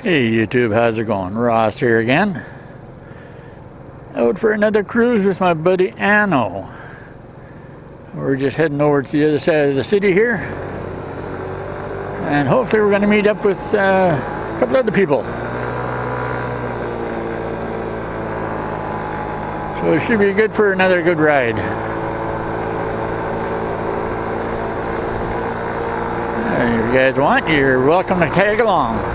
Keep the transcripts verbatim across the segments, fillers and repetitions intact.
Hey YouTube, how's it going? Ross here again. Out for another cruise with my buddy Anno. We're just heading over to the other side of the city here. And hopefully we're going to meet up with uh, a couple other people. So it should be good for another good ride. Uh, if you guys want, you're welcome to tag along.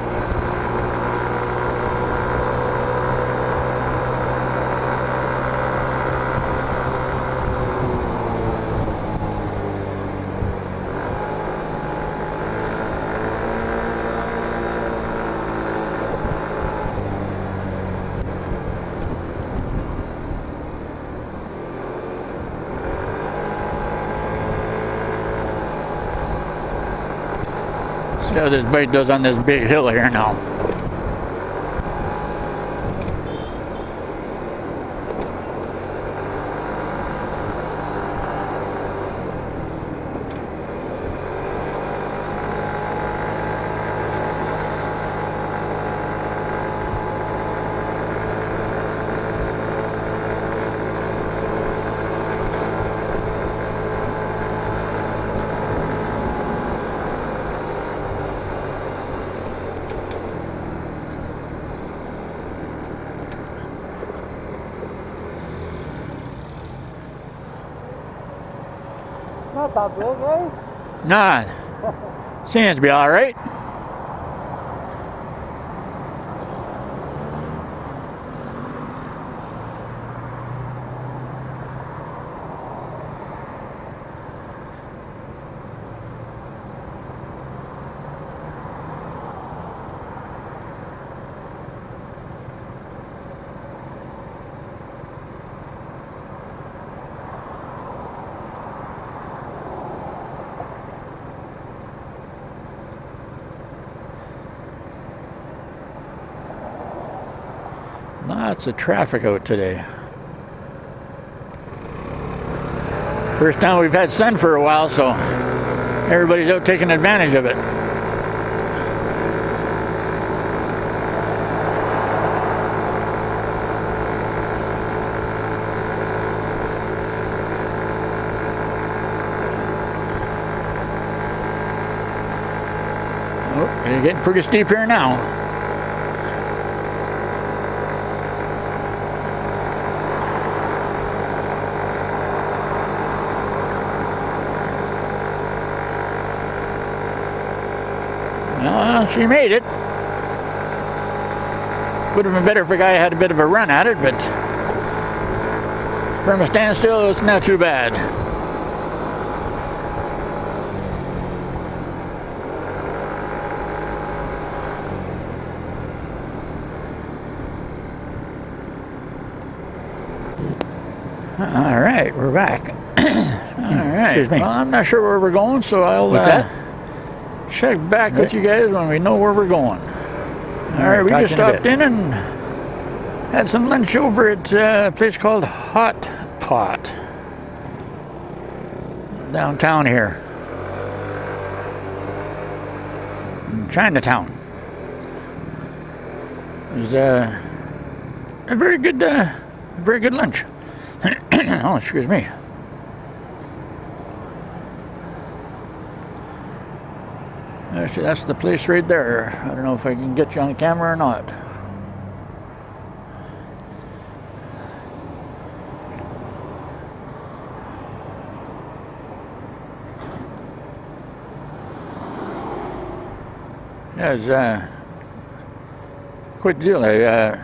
See how this bike does on this big hill here now. Not that big, right? Nah, seems to be all right. Lots of traffic out today. First time we've had sun for a while, so everybody's out taking advantage of it. Oh, you're getting pretty steep here now. Well, she made it. Would have been better if a guy had a bit of a run at it, but from a standstill, it's not too bad. All right, we're back. All right. Excuse me. Well, I'm not sure where we're going, so I'll. What's uh, that? Check back with you guys when we know where we're going. All right, we just stopped in and had some lunch over at a place called Hot Pot downtown here in Chinatown. It was uh, a very good, uh, very good lunch. Oh, excuse me. Actually, that's the place right there. I don't know if I can get you on camera or not. Yeah, it's uh, quite the deal. I uh,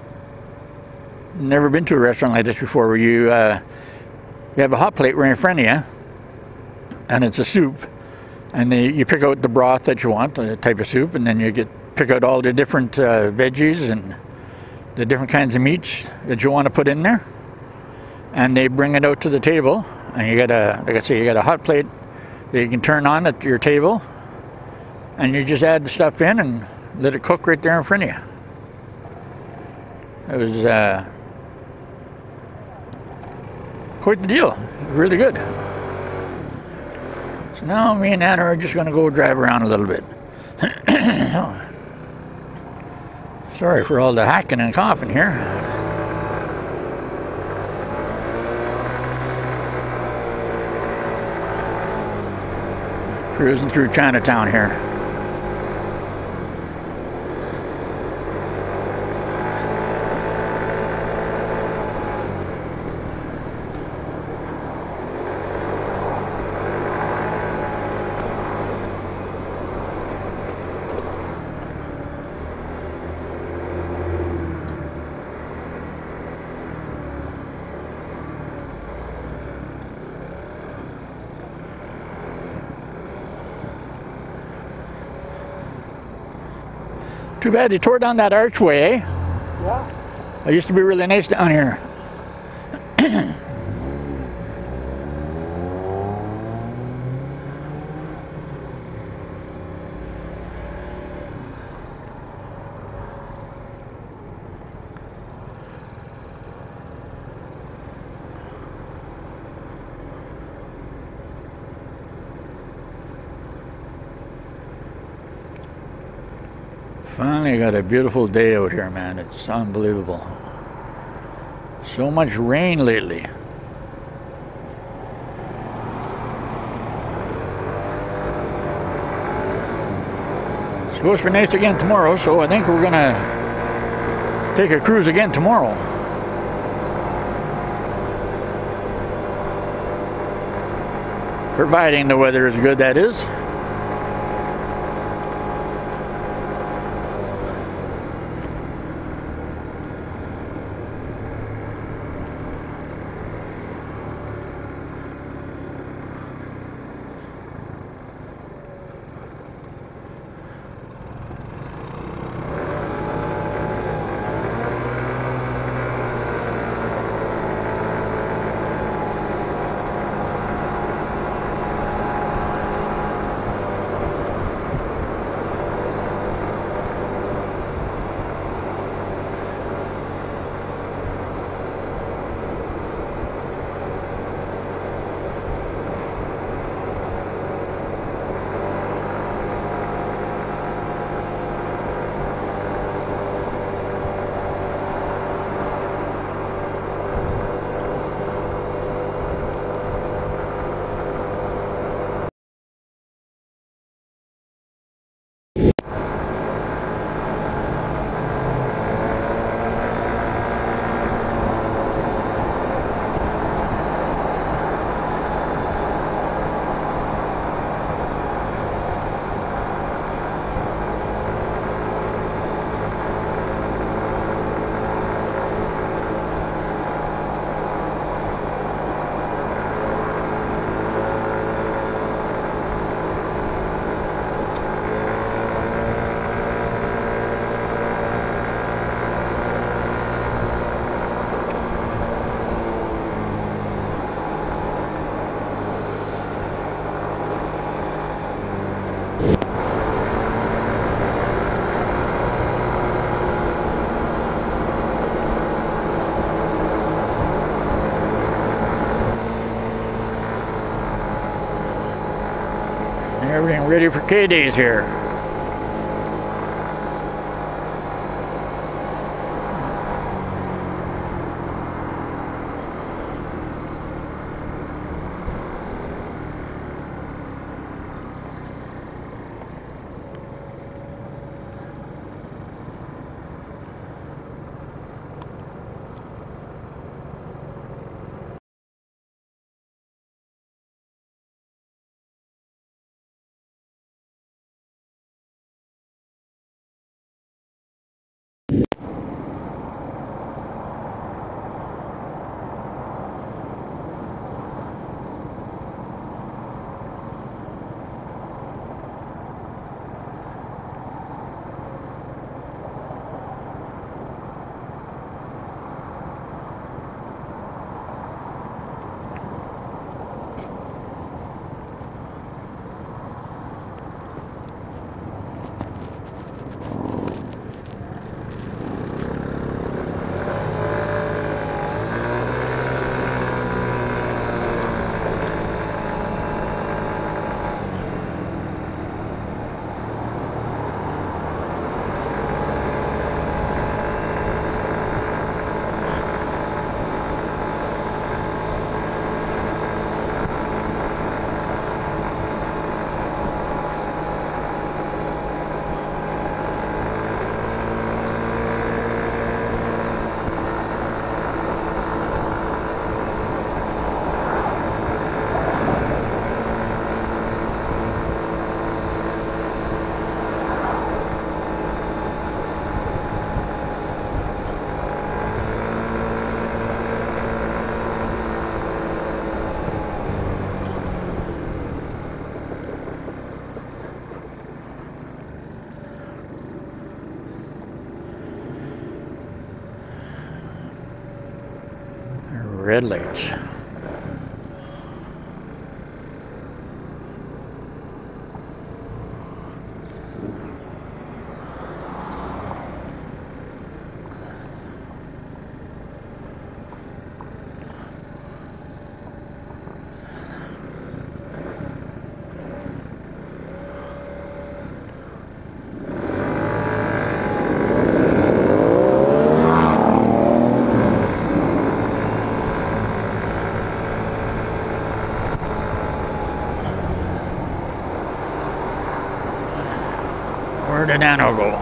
never been to a restaurant like this before, where you uh, you have a hot plate right in front of you, and it's a soup. And they, you pick out the broth that you want, the type of soup, and then you get pick out all the different uh, veggies and the different kinds of meats that you want to put in there. And they bring it out to the table, and you got a, like I say, you got a hot plate that you can turn on at your table, and you just add the stuff in and let it cook right there in front of you. It was uh, quite the deal. Really good. So now me and Anna are just going to go drive around a little bit. Sorry for all the hacking and coughing here. Cruising through Chinatown here. Too bad they tore down that archway, eh? Yeah. It used to be really nice down here. Finally got a beautiful day out here, man. It's unbelievable. So much rain lately. It's supposed to be nice again tomorrow, so I think we're gonna take a cruise again tomorrow. Providing the weather is good, that is. Everything ready for K-Days here. red lights. Where did Anno go?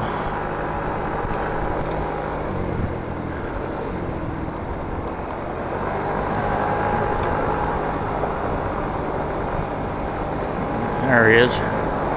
There he is.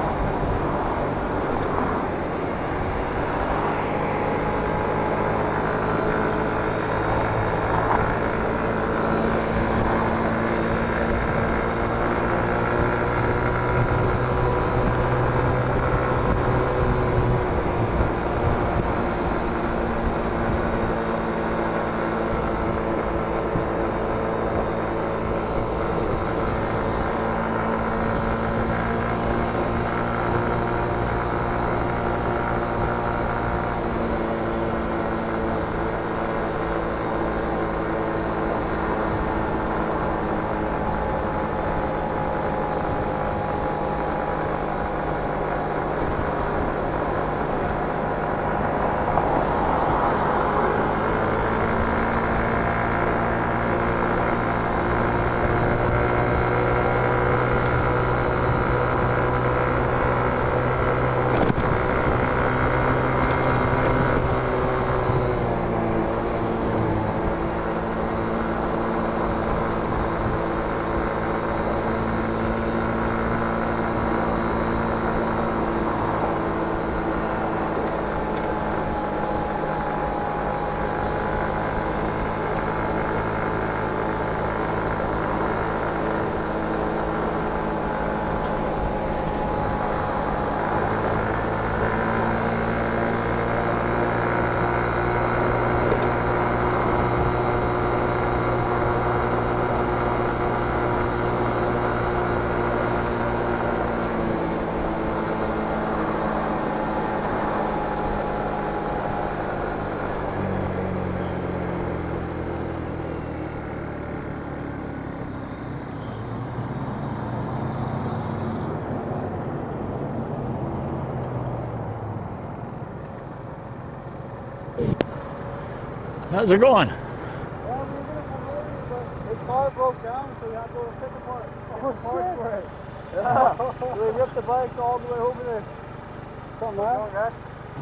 How's it going? Well, we were gonna come over, but his car broke down, so we had to go pick apart. Oh, shit. For it. Yeah. So we ripped the bike all the way over there. Something, man. Okay.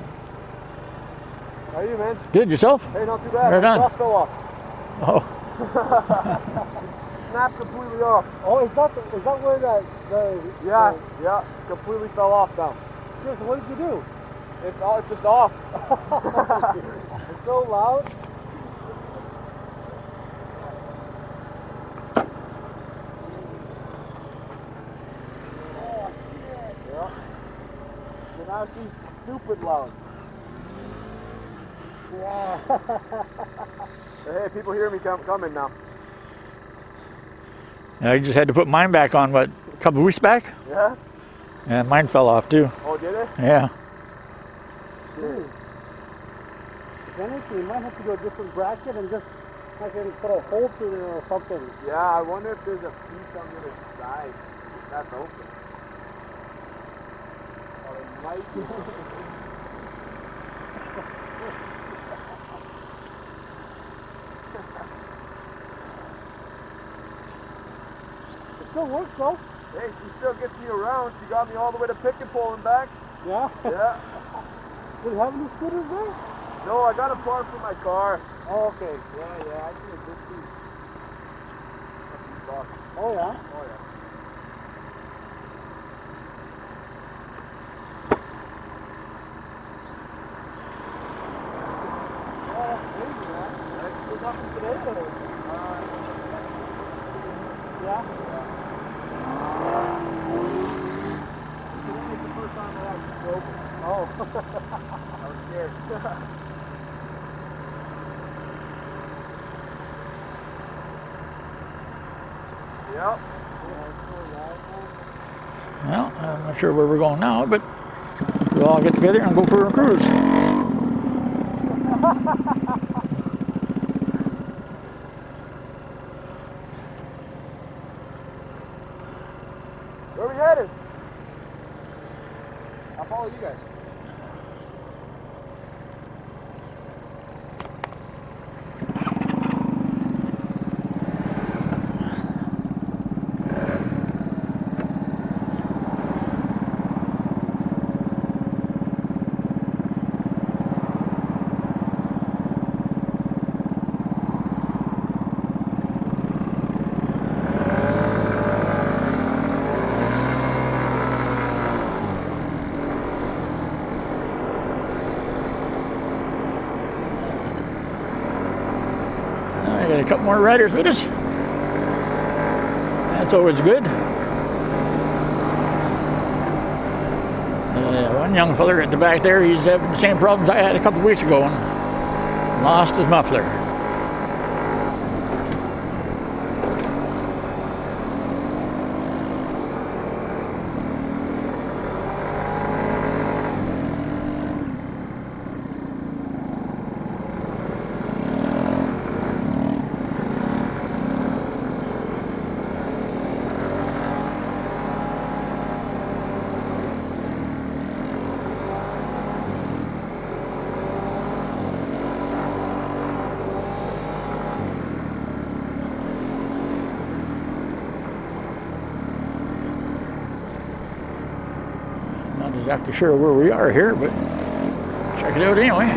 How are you, man? Good, yourself? Hey, not too bad. Right The on. glass fell off. Oh. Snapped completely off. Oh, is that the, is that where that the Yeah, the, yeah, completely fell off now. yeah, so what did you do? It's all, it's just off. It's so loud. Oh, shit. Yeah. So now she's stupid loud. Yeah. Hey, people hear me come, coming now. I just had to put mine back on, what, a couple weeks back? Yeah? And mine fell off too. Oh, did it? Yeah. Dude. If anything, you might have to do a different bracket and just like put a hole through there or something. Yeah, I wonder if there's a piece on the other side. That's open. Oh, it might be. It still works though. Hey, she still gets me around. She got me all the way to pick and pull and back. Yeah? Yeah. Did you have any scooters there? No, I got a part for my car. Oh, okay. Yeah, yeah, I think this piece. A few bucks. Oh, yeah? Oh, yeah. Oh, that's crazy, man. There's nothing today, or? Uh, Yeah? Today is the first time I actually broke it. Oh. I was scared. Yep. Well, I'm not sure where we're going now, but we'll all get together and go for a cruise. Where are we headed? I'll follow you guys. I got a couple more riders with us. That's always good. Uh, one young feller at the back there, he's having the same problems I had a couple of weeks ago and lost his muffler. Not exactly sure where we are here, but check it out anyway.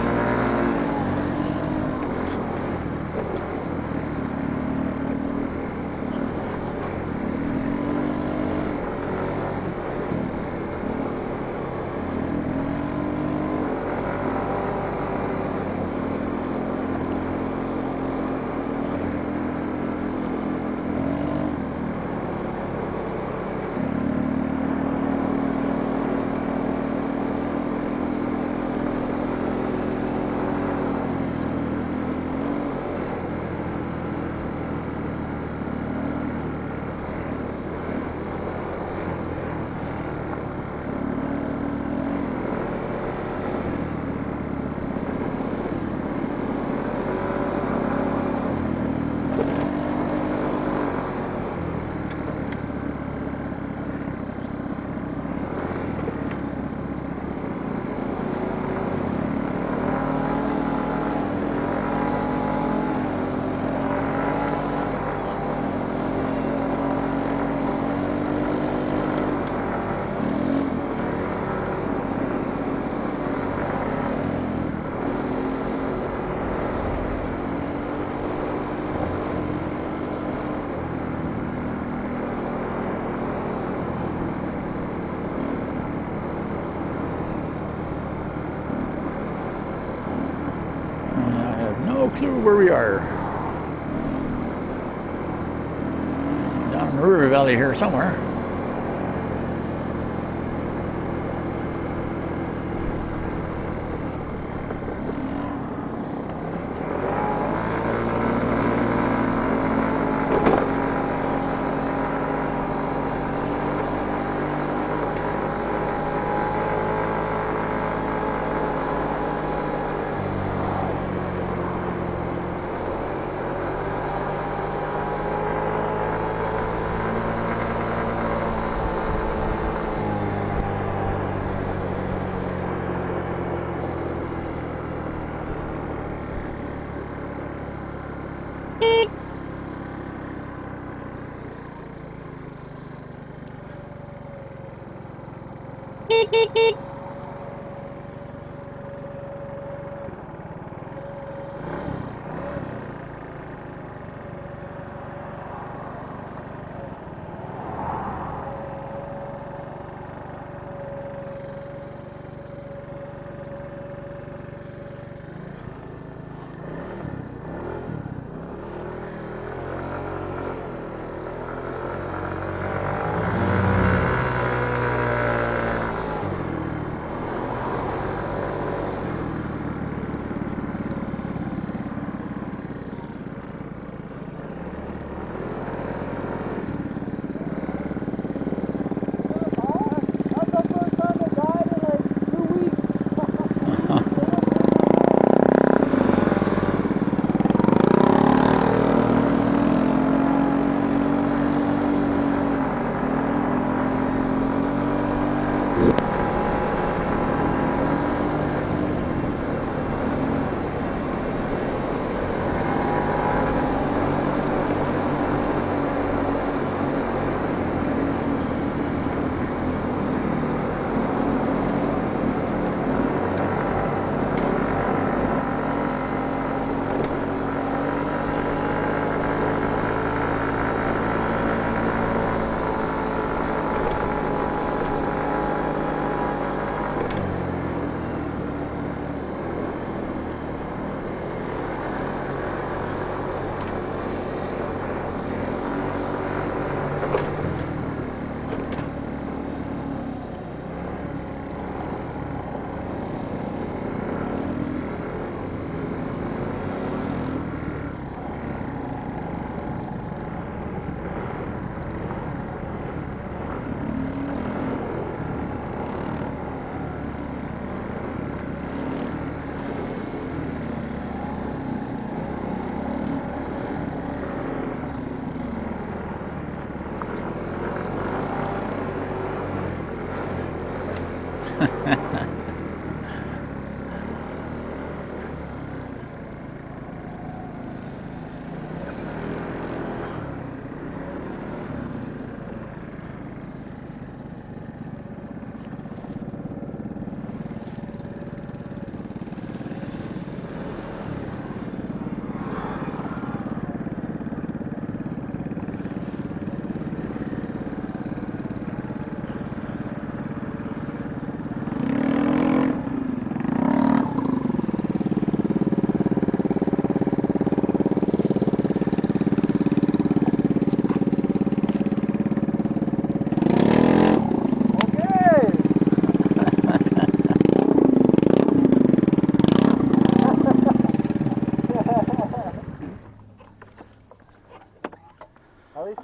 No clue where we are. Down in the river valley here somewhere.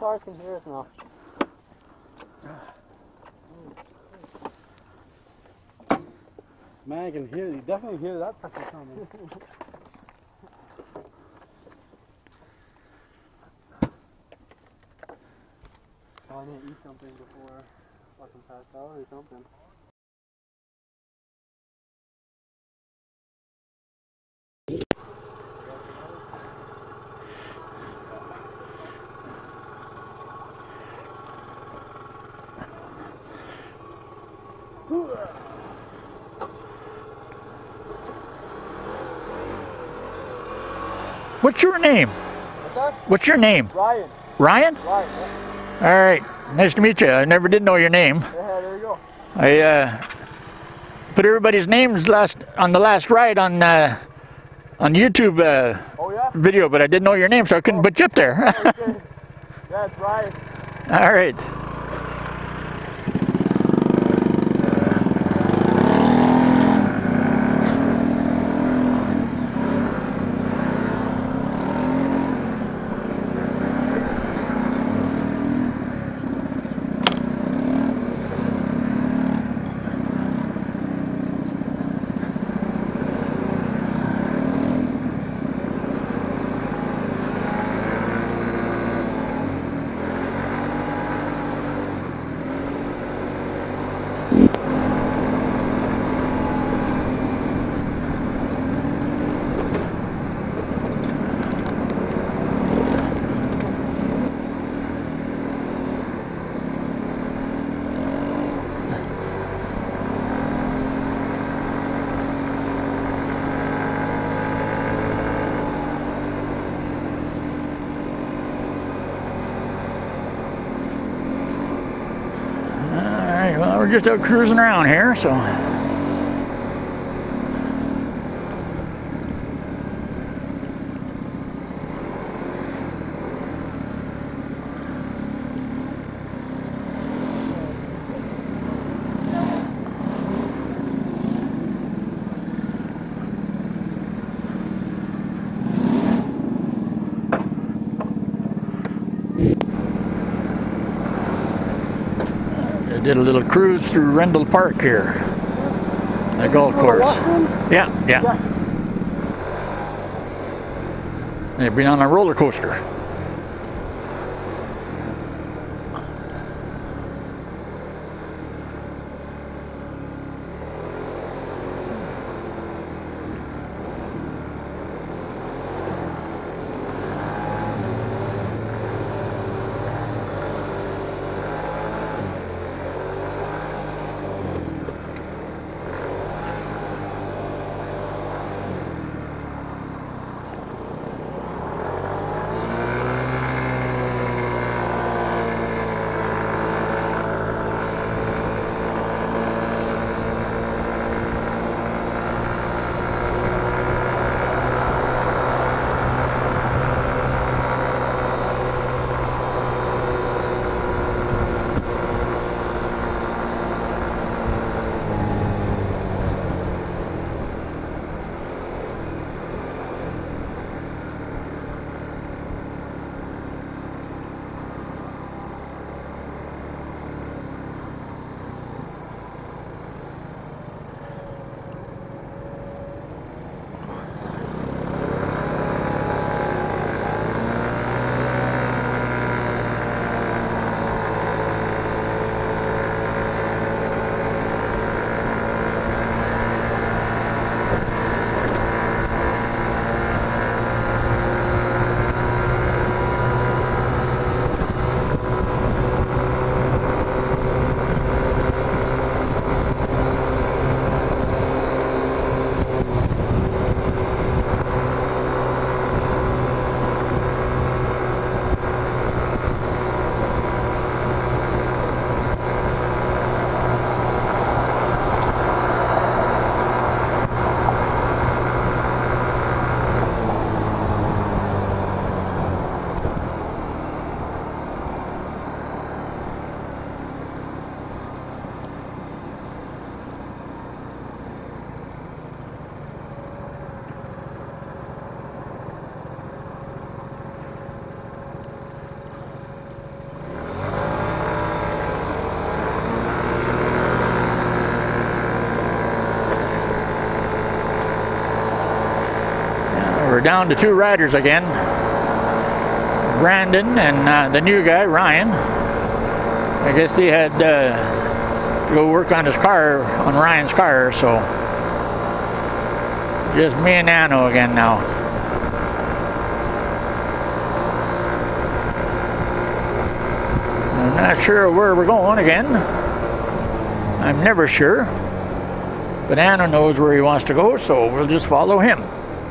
cars can hear us now. Man, I can hear you. Definitely hear that sucker coming. Oh, I need to eat something before I fucking pass out or something. What's your name? What's that? What's your name? Ryan. Ryan? Ryan, yeah. All right. Nice to meet you. I never did know your name. Yeah, there you go. I uh, put everybody's names last on the last ride on uh, on YouTube uh, Oh, yeah? video, but I didn't know your name, so I couldn't put you up there. Okay. Yeah, it's Ryan. All right. Well, we're just out cruising around here, so. I did a little cruise through Rendell Park here, the golf course. Yeah, yeah. They've been on a roller coaster. We're down to two riders again. Brandon and uh, the new guy, Ryan. I guess he had uh, to go work on his car, on Ryan's car, so just me and Nano again now. I'm not sure where we're going again. I'm never sure. But Nano knows where he wants to go, so we'll just follow him.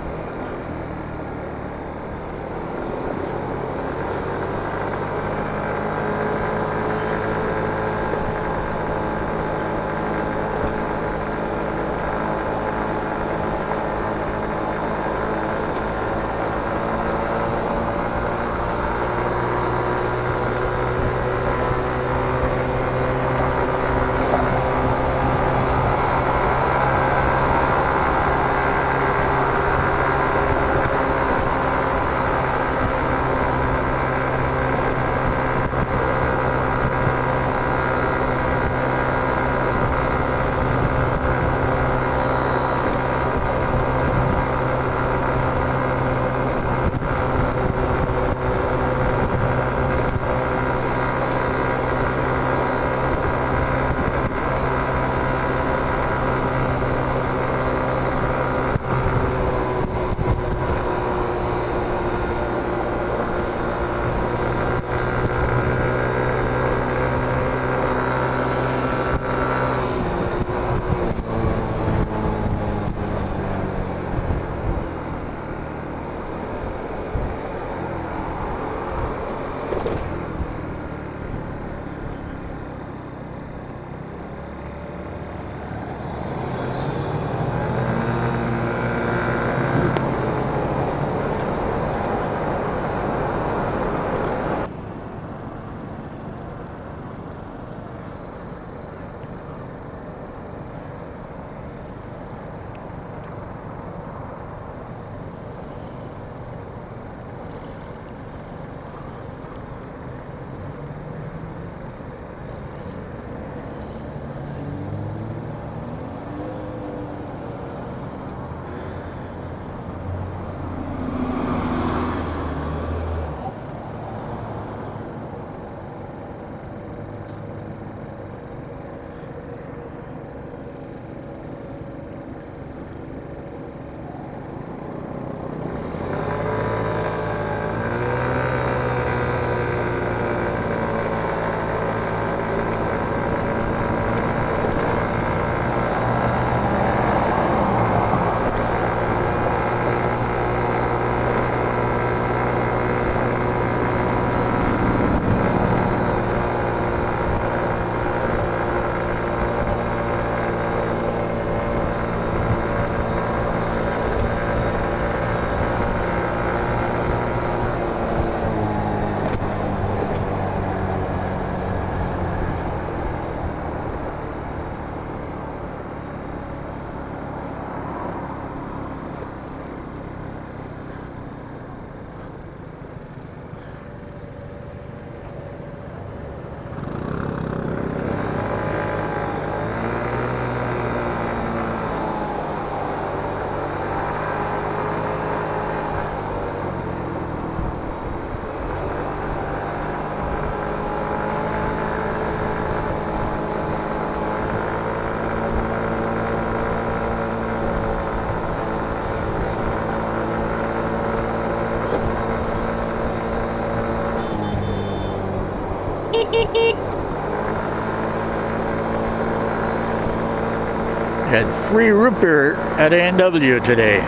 Had free root beer at A and W today.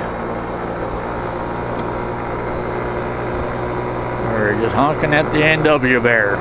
We're just honking at the A and W bear.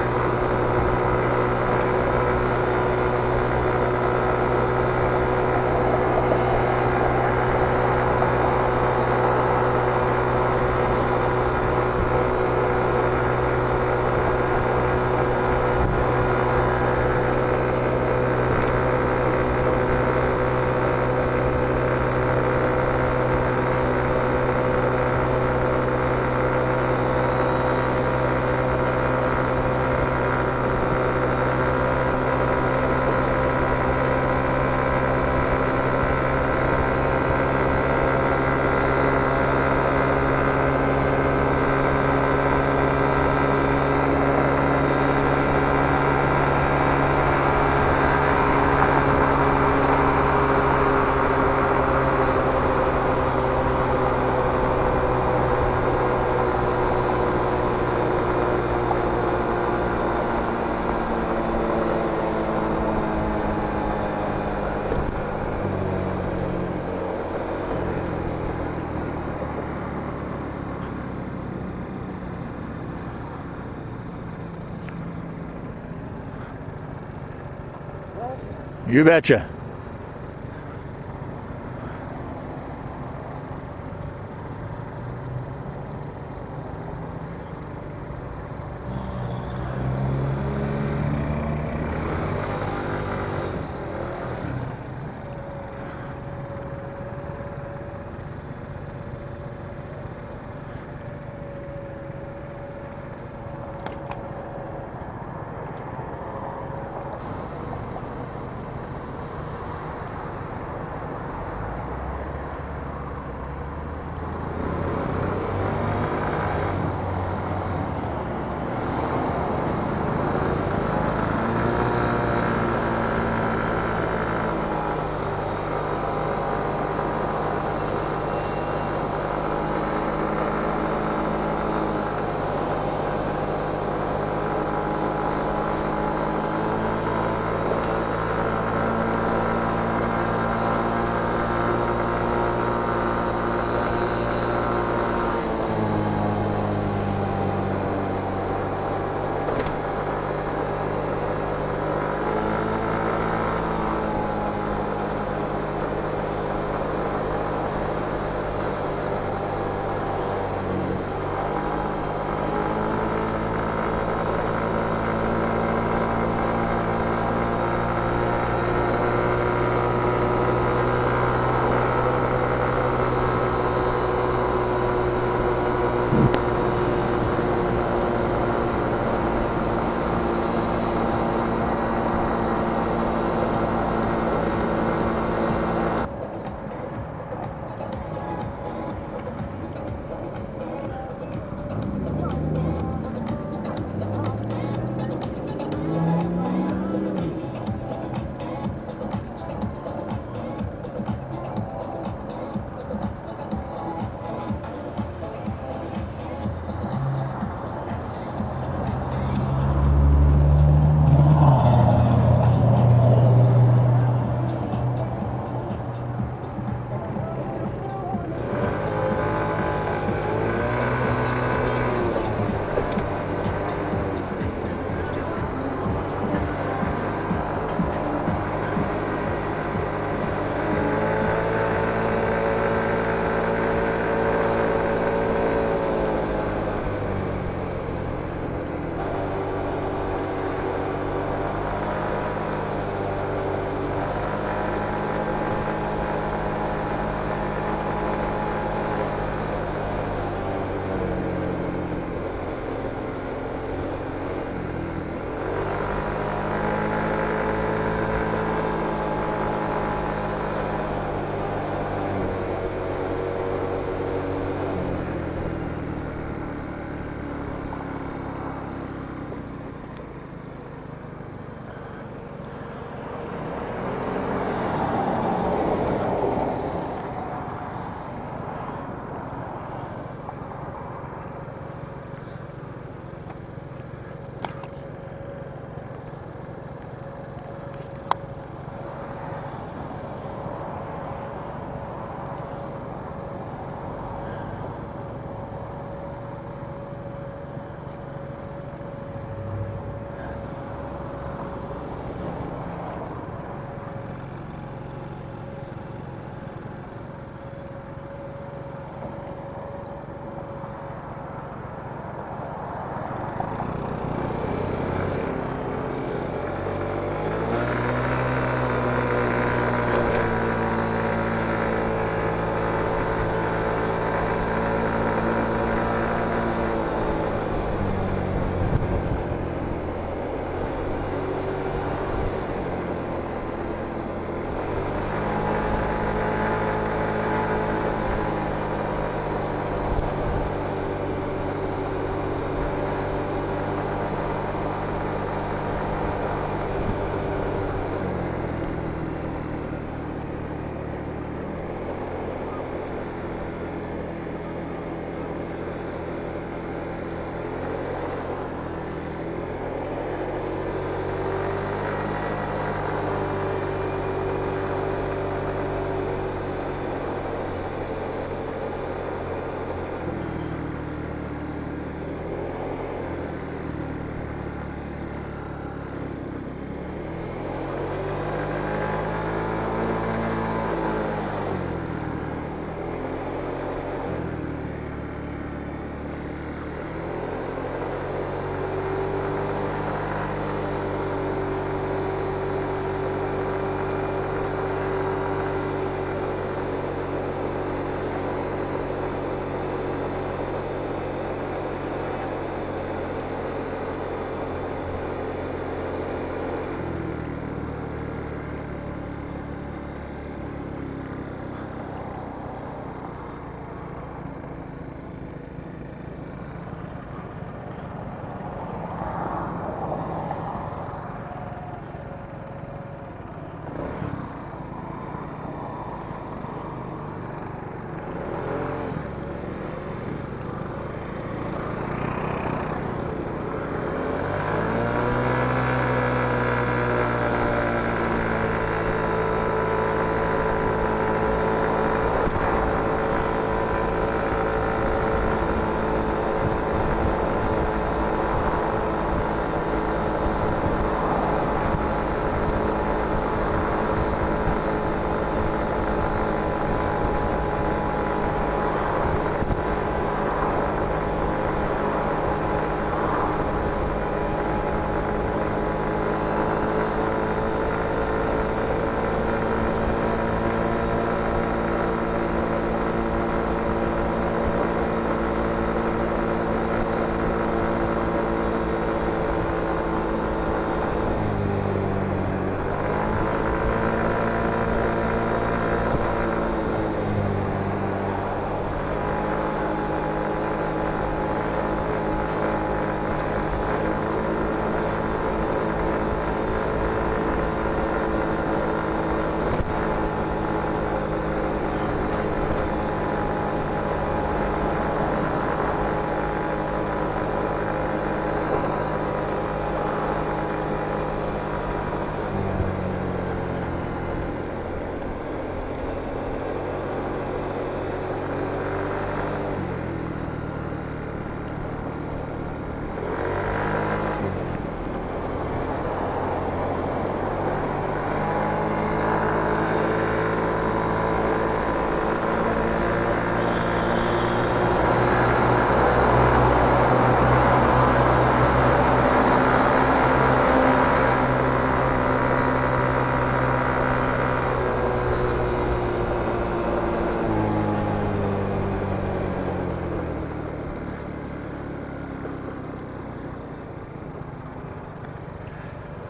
You betcha.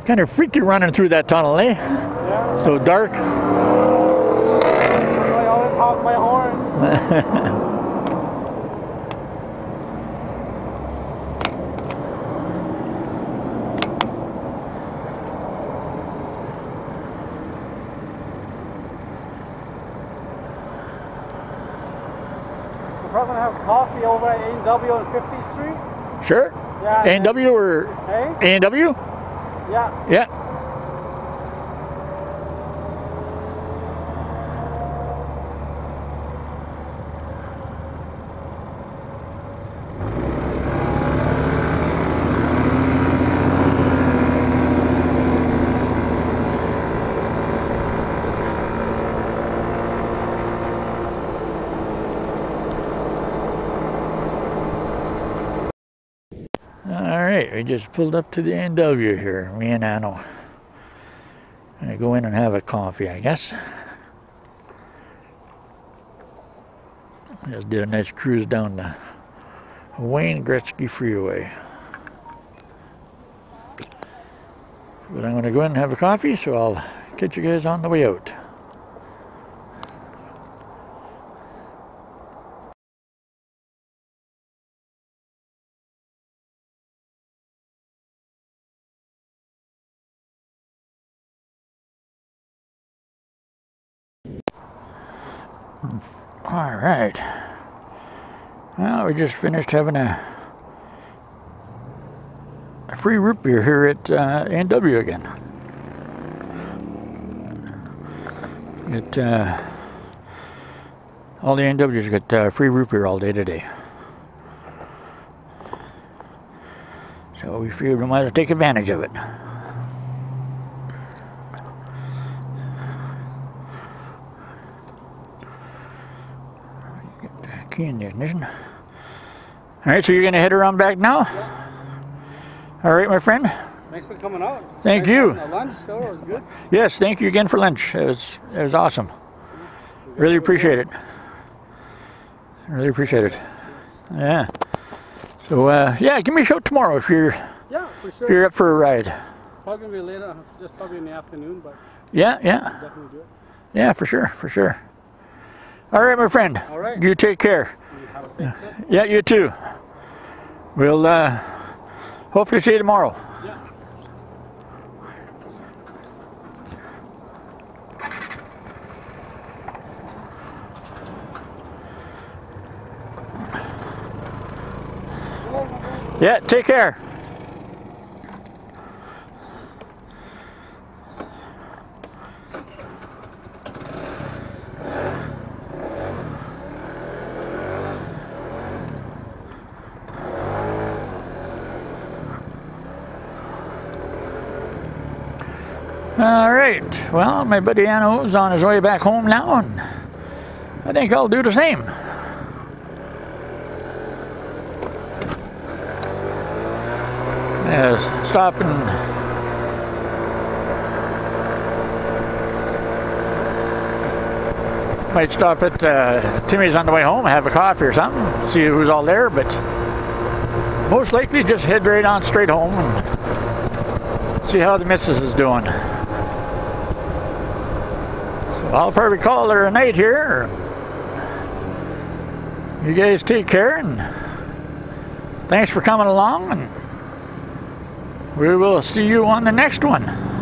Kind of freaky running through that tunnel, eh? Yeah. So dark. So I always honk my horn. We're probably gonna have coffee over at A and W on fiftieth Street. Sure. Yeah. A and W or Hey? A and W? Yeah. Yeah. Alright, we just pulled up to the A and W here, me and Anno. Gonna go in and have a coffee, I guess. Just did a nice cruise down the Wayne Gretzky Freeway. But I'm gonna go in and have a coffee, so I'll catch you guys on the way out. All right. Well, we just finished having a, a free root beer here at uh, A and W again. It, uh, all the A and W's got uh, free root beer all day today. So we figured we might as well take advantage of it. Key in the ignition. All right, so you're gonna head around back now? Yeah. All right, my friend. Thanks for coming out. Thank Thanks you. for the lunch, so it was good. Yes, thank you again for lunch. It was it was awesome. Really appreciate it. Really appreciate it. Yeah. So uh, yeah, give me a shout tomorrow if you're Yeah, for if sure. you're up for a ride. Probably gonna be later, just probably in the afternoon, but Yeah, yeah, definitely do it. yeah, for sure, for sure. All right, my friend. All right. You take care. You have a safe trip. Yeah, you too. We'll uh, hopefully see you tomorrow. Yeah. Yeah, take care. All right, well, my buddy Anno's on his way back home now, and I think I'll do the same. Yes, stop and might stop at uh, Timmy's on the way home, have a coffee or something, see who's all there, but most likely just head right on straight home and see how the missus is doing. So I'll probably call her a night here. You guys take care, and thanks for coming along, and we will see you on the next one.